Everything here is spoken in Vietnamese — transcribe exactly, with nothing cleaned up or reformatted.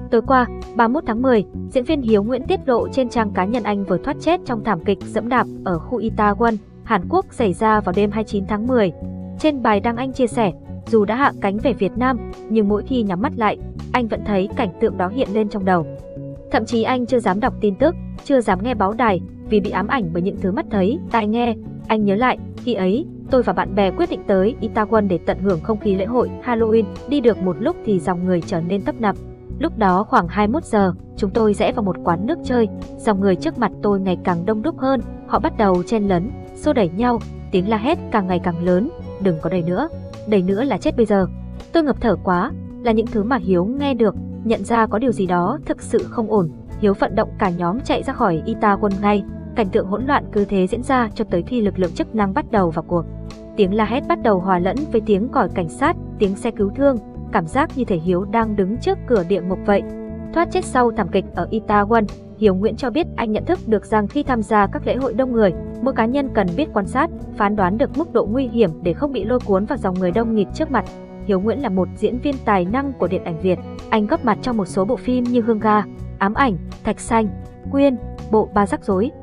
Tối qua, ba mươi mốt tháng mười, diễn viên Hiếu Nguyễn tiết lộ trên trang cá nhân anh vừa thoát chết trong thảm kịch giẫm đạp ở khu Itaewon, Hàn Quốc xảy ra vào đêm hai mươi chín tháng mười. Trên bài đăng anh chia sẻ, dù đã hạ cánh về Việt Nam, nhưng mỗi khi nhắm mắt lại, anh vẫn thấy cảnh tượng đó hiện lên trong đầu. Thậm chí anh chưa dám đọc tin tức, chưa dám nghe báo đài vì bị ám ảnh bởi những thứ mắt thấy, tai nghe. Anh nhớ lại, khi ấy, tôi và bạn bè quyết định tới Itaewon để tận hưởng không khí lễ hội Halloween. Đi được một lúc thì dòng người trở nên tấp nập. Lúc đó khoảng hai mươi mốt giờ, chúng tôi rẽ vào một quán nước chơi. Dòng người trước mặt tôi ngày càng đông đúc hơn, họ bắt đầu chen lấn, xô đẩy nhau, tiếng la hét càng ngày càng lớn, đừng có đẩy nữa, đẩy nữa là chết bây giờ. Tôi ngập thở quá, là những thứ mà Hiếu nghe được, nhận ra có điều gì đó thực sự không ổn. Hiếu vận động cả nhóm chạy ra khỏi Itaewon ngay. Cảnh tượng hỗn loạn cứ thế diễn ra cho tới khi lực lượng chức năng bắt đầu vào cuộc. Tiếng la hét bắt đầu hòa lẫn với tiếng còi cảnh sát, tiếng xe cứu thương, cảm giác như thể Hiếu đang đứng trước cửa địa ngục vậy. Thoát chết sau thảm kịch ở Itaewon, Hiếu Nguyễn cho biết anh nhận thức được rằng khi tham gia các lễ hội đông người, mỗi cá nhân cần biết quan sát, phán đoán được mức độ nguy hiểm để không bị lôi cuốn vào dòng người đông nghịt trước mặt. Hiếu Nguyễn là một diễn viên tài năng của điện ảnh Việt. Anh góp mặt trong một số bộ phim như Hương Ga, Ám Ảnh, Thạch Xanh, Quyên, Bộ Ba Rắc Rối.